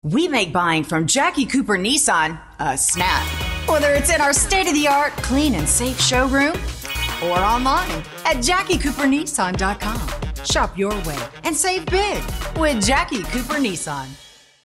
We make buying from Jackie Cooper Nissan a snap. Whether it's in our state-of-the-art, clean and safe showroom or online at JackieCooperNissan.com. Shop your way and save big with Jackie Cooper Nissan.